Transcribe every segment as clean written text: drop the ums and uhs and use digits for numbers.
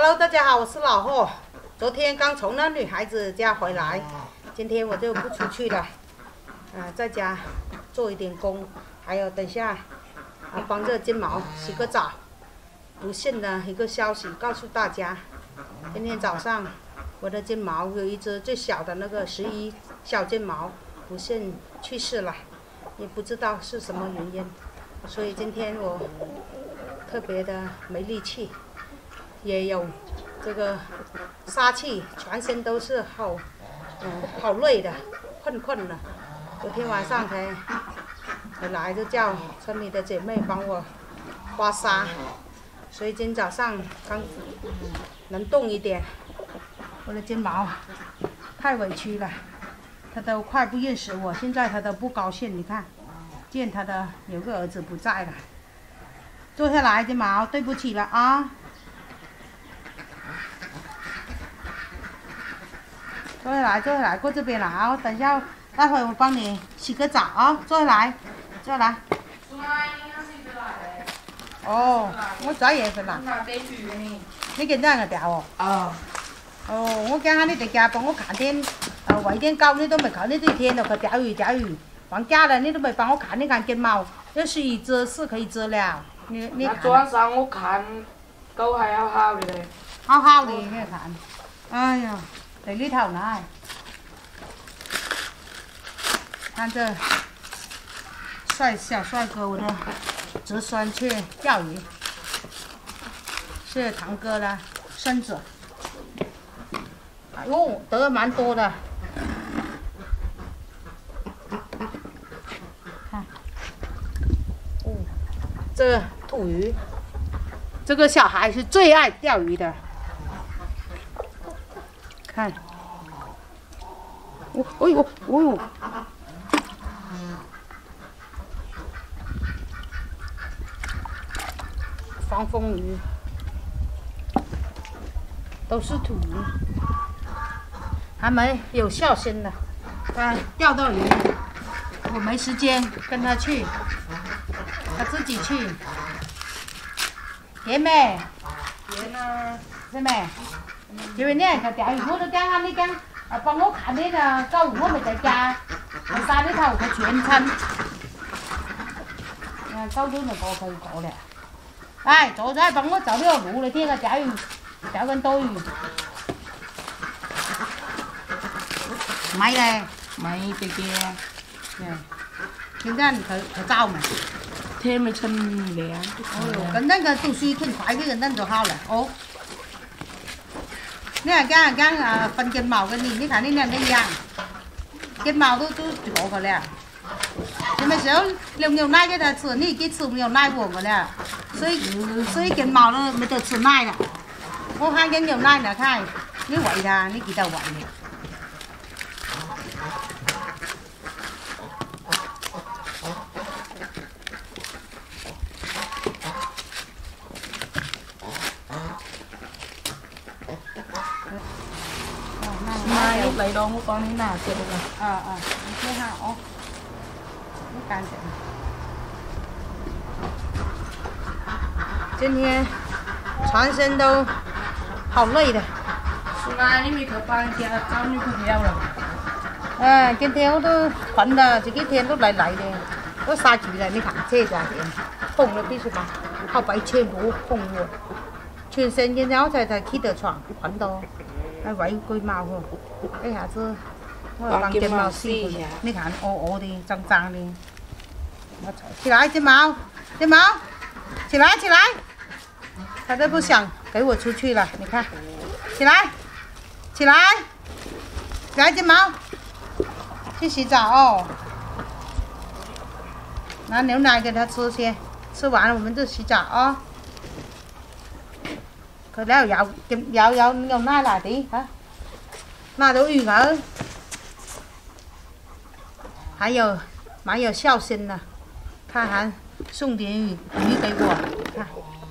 Hello， 大家好，我是老霍。昨天刚从那女孩子家回来，今天我就不出去了，在家做一点工，还有等下帮这金毛洗个澡。不幸的一个消息告诉大家，今天早上我的金毛有一只最小的那个11小金毛不幸去世了，也不知道是什么原因，所以今天我特别的没力气。也有这个杀气，全身都是好累的，困了。昨天晚上才回来，就叫村里的姐妹帮我刮痧，所以今早上刚能动一点。我的金毛太委屈了，它都快不认识我，现在它都不高兴。你看，见它的有个儿子不在了。坐下来，金毛，对不起了啊。坐下来，过这边来啊！等一下，待会我帮你洗个澡啊！坐下来。哦，我做嘢去啦。你今天个钓哦？哦，我今天你在家帮我看点，喂点狗，你都没看，你这一天都去钓鱼，放假了你都没帮我看，你看金毛，要是一只是可以遮了。你看。 昨晚上我看，狗还好好的嘞。 好的，你看。哎呀。在里头呢，看这小帅哥，我的侄孙去钓鱼，是堂哥的孙子。哎呦，得蛮多的，看，这个土鱼，这个小孩是最爱钓鱼的。看，哎呦，防风鱼，都是土鱼，还没有孝心的，钓到鱼，我没时间跟他去，他自己去。姐妹，姐妹。因为呢，佢钓鱼我都讲你讲，帮我看那个狗，我没在家，我杀里头佢全餐，狗都没过可以过了。哎，坐在帮我找条路来听个钓鱼，钓緊多魚。咪咧， 咪姐姐。 現在佢走咪？ 天咪趁涼。 哦，咁樣嘅讀書挺快啲，咁樣就好了。哦。你讲分金毛跟你看你俩那样，金毛都做过了。什么时候用牛奶给它吃，你给吃牛奶我了，所以金毛都没得吃奶了。我看见牛奶了，看你喂它，你给它喂。 mai lúc lấy đồ của con thế nào chưa được rồi. Thế hả? Nó干净。今天全身都好累的。 是吗？你没去帮人家找女朋友了？ 今天我都困了，这几天都累的，都杀猪了。你看这家店红了，必须吧？好白全部红了，全身今天我才起得床，困到。喂龜貓喎，一下子我幫金毛洗過，你看哦的、髒的，起來金毛，起來，它都不想給我出去了，你看，起來金毛，去洗澡哦，拿牛奶給它吃先，吃完了我們就洗澡啊。佢呢度有牛奶嚟啲嚇，拿到魚饵，还有蛮有孝心的，他还送点鱼给我，看。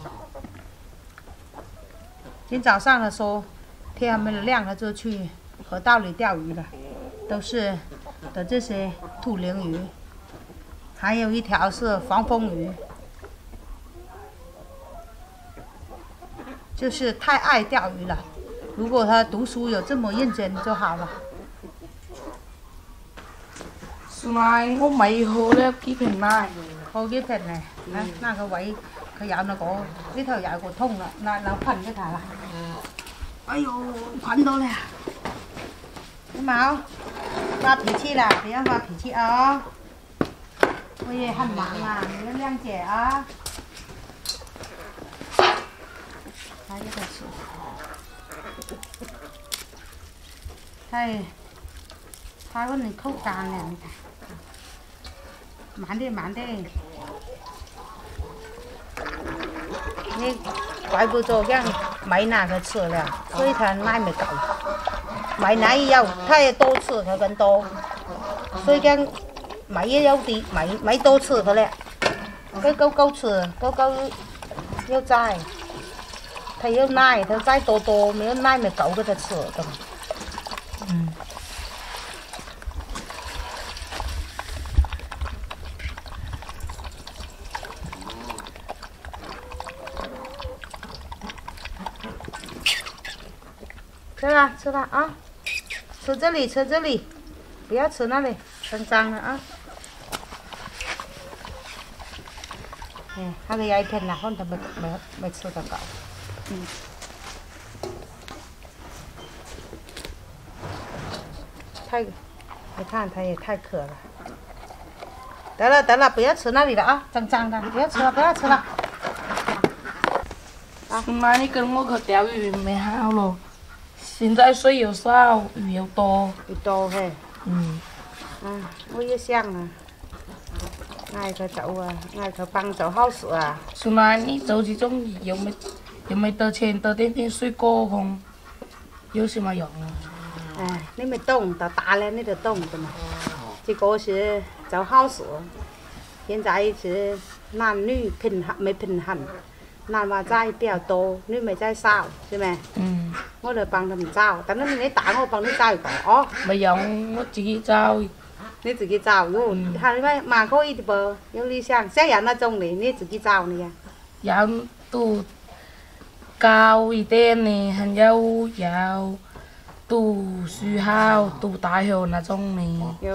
今早上的时候，天还没亮，他就去河道里钓鱼了，都是的这些土鲢鱼，还有一条是防风鱼。 就是太爱钓鱼了。如果他读书有这么认真就好了。 Hôm nay có mấy hồ lép ký phèn này. Hồ ký phèn này, nó cái vậy, cái dạo nó có cái thời dạo của thông là phần cái thả là. Ây dồi, phần đâu nè. Cái máu, ba thủy chi là, thì ba thủy chi ở. Bây giờ hẳn mạng là, nó đang trẻ á. Hai cái thật sự. Thầy con này không càng này. Mán đi.นี่ไว้บูโจแกงไม้หนาก็เชื่อแล้ว所以它卖ไม่够ไม้ไหน要它也多吃它更多所以讲ไม้也有啲ไม้多吃佢咧佢夠吃夠要摘它要奶它摘多沒有奶咪夠佢就吃咁吃了啊！吃这里，不要吃那里，很脏了啊！哎，那个牙片啦，放他没吃得够。你看他也太渴了。得了，不要吃那里了啊，脏的，不要吃了。 Hôm nay đi cần ngô khởi téo鱼mày hao rồi. Hiện tại suy yếu sao? Yếu to. Yếu to hề. Ôi yêu xiang à. Ngài có cháu à, ngài có bằng cháu hao sữa à. Hôm nay đi cháu chỉ trong yếu mấy tờ trên tờ tên suy cô không? Yếu gì mà dọn à. Nếu mà tông, tao ta lên nó được tông rồi mà. Chỉ có là cháu hao sữa. Hiện tại là nam nữ bình hẳn. Nam mà trai béo to, nữ mà trai sao, chứ mà. Ngô là bằng thầm sao, tại nó lấy tả ngô bằng nó trai có. Bây giờ nó chỉ trao. Nó chỉ trao, hai mà có ít bờ,有理想，现在那种的，你自己找呢呀？ 有都cao一点呢，还有都树好，都大号那種呢。 有，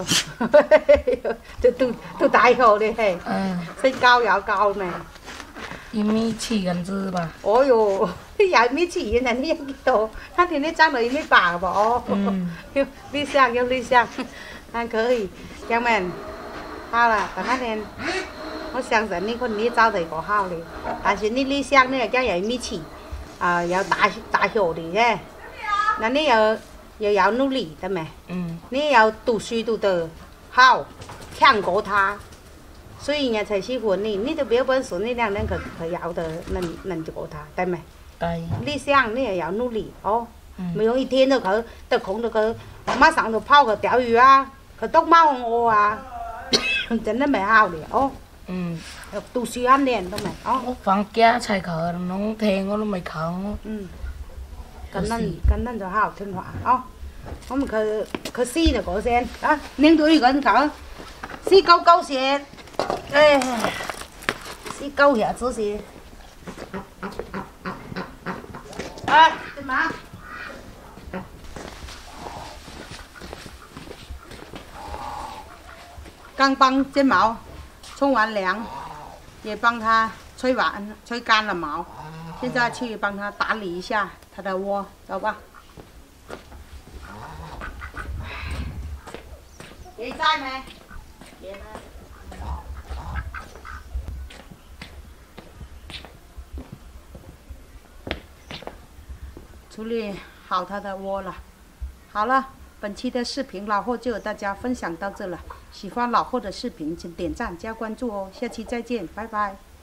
都大號的嘿。身高要高呢。 1.7咁子吧。 哦哟，1.7呢，你有幾多？他天天長到1.8吧？哦。理想，還可以，ยังแม่น好了，但那天我相信你คนนี้找得個好的，但是你理想呢，要1.7，要大號的啫。那你要努力的嘛？你要讀書讀得好，強過他，所以人家才喜歡你。你都沒有本事，你兩人可要的能過他，對嗎？ 對。 理想你也要努力哦，沒有一天就得空就馬上就跑去釣魚啊，去篤貓鵝啊，真的沒好的哦。要讀書1年都沒哦。 放假才去，農田我都沒去。 跟恁就好聽話哦。我們去試就個先啊，領隊個人講試夠先，哎，試夠下子先。哎，幹嘛？剛幫睫毛沖完涼，也幫它吹乾了毛，現在去幫它打理一下它的窩，走吧。你在沒？处理好它的窝了。好了，本期的视频老霍就和大家分享到这了。喜欢老霍的视频，请点赞加关注哦。下期再见，拜拜。